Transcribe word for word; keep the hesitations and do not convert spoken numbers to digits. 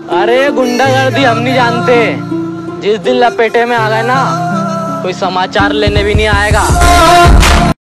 अरे गुंडागर्दी हम नहीं जानते, जिस दिन लपेटे में आ गए ना कोई समाचार लेने भी नहीं आएगा।